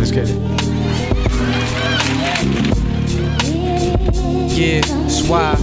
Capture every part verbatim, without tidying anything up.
let's get it. Yeah, that's why.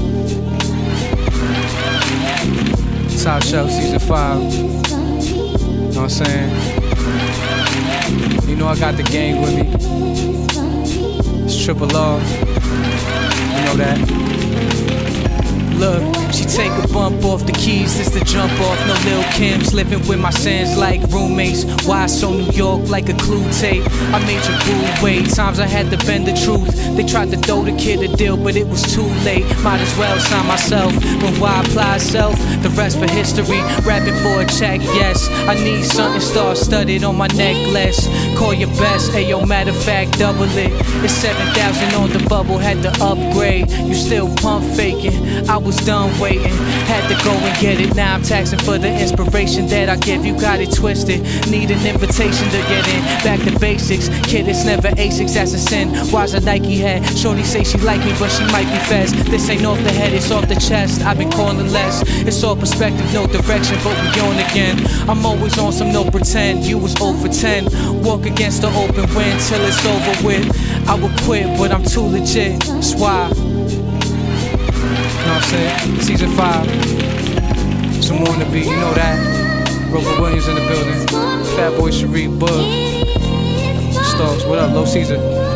Top Shelf Season five. You know what I'm saying? You know I got the gang with me. It's Triple R. You know that. Look, she take a bump off the keys, it's the jump off. No Lil' Kim's, living with my sins like roommates. Why so New York like a clue tape? I made your boo wait, times I had to bend the truth. They tried to throw the kid a deal, but it was too late. Might as well sign myself, when why apply self? The rest for history, rapping for a check, yes. I need something star-studded on my necklace. Call your best, ayo, matter of fact, double it. It's seven thousand on the bubble, had to upgrade. You still pump faking, I was done waiting, had to go and get it. Now I'm taxing for the inspiration that I give. You got it twisted, need an invitation to get in. Back to basics, kid, it's never Asics, that's a sin. Why's a Nike hat? Shorty say she like me, but she might be fast. This ain't off the head, it's off the chest. I've been calling less, it's all perspective, no direction, but we on again. I'm always on some no pretend, you was zero for ten. Walk against the open wind till it's over with. I would quit, but I'm too legit, that's why. You know what I'm saying? Season five. Some wannabe, you know that. Robert Williams in the building. Fat Boy Sharif Bug. Stokes, what up, Low Caesar?